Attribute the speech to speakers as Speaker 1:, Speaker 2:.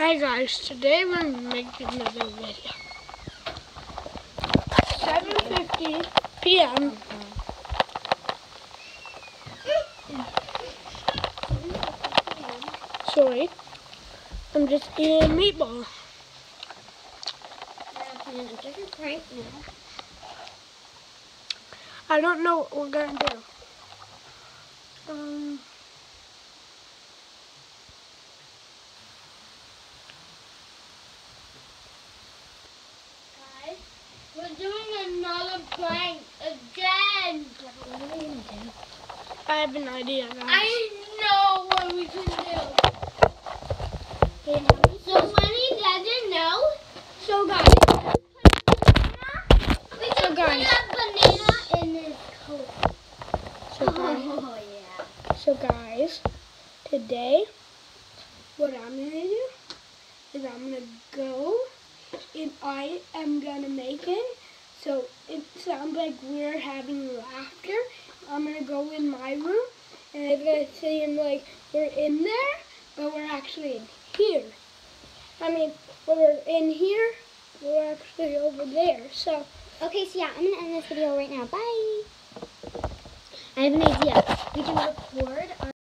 Speaker 1: Hi guys, today we're making another video. 7:50 p.m. Sorry, I'm just eating a meatball.
Speaker 2: A different prank now.
Speaker 1: I don't know what we're gonna do.
Speaker 2: Guys, we're doing another prank again.
Speaker 1: What are we gonna do? I have an idea, guys.
Speaker 2: I know what we can do. So when he doesn't know,
Speaker 1: So guys,
Speaker 2: we can put a banana in his coat. Oh yeah.
Speaker 1: So guys, today, what I'm gonna do is I'm gonna go and I am gonna make it so it sounds like we're having laughter. I'm gonna go in my room and it's gonna seem like we're in there, but we're actually in here. I mean, when we're in here, we're actually over there. So,
Speaker 2: Okay, so yeah, I'm gonna end this video right now. Bye. I have an idea. We can record our